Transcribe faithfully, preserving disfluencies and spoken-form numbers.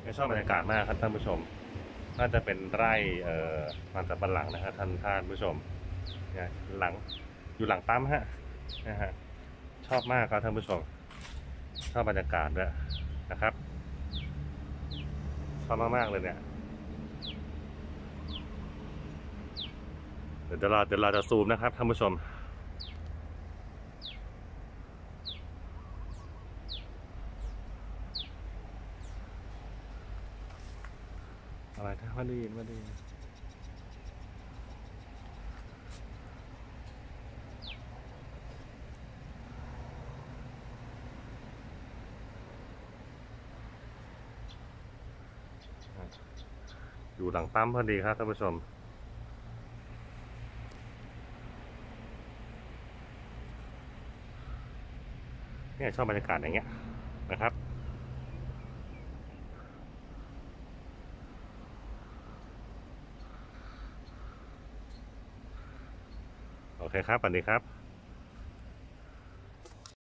ชอบบรรยากาศมากครับท่านผู้ชมน่าจะเป็นไร่เอ่อมันสำปะหลังนะครับท่านท่านผู้ชมเนี่ยหลังอยู่หลังปั๊มฮะนะฮะชอบมากครับท่านผู้ชมชอบบรรยากาศด้วยนะครับชอบมากๆเลยเนี่ยเดี๋ยวเราเดี๋ยวเราจะซูมนะครับท่านผู้ชมอะไรนะว่าได้ยินว่าได้ยินอยู่หลังปั๊มพอดีครับท่านผู้ชมเนี่ยชอบบรรยากาศอย่างเงี้ยนะครับโอเคครับสวัสดีครับ